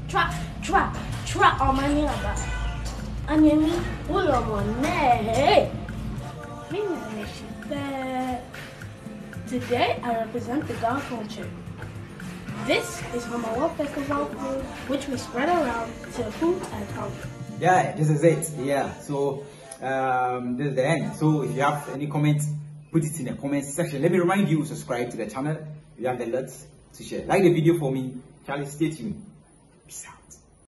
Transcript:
Tra on my name about. And you mean, pull on my Today I represent the Ghana culture. This is Mama Festival food, which we spread around to the food at home. Yeah, this is it. Yeah, so this is the end. So if you have any comments, put it in the comment section. Let me remind you, subscribe to the channel if you have the lots to share. Like the video for me. Charlie, stay tuned. Peace out.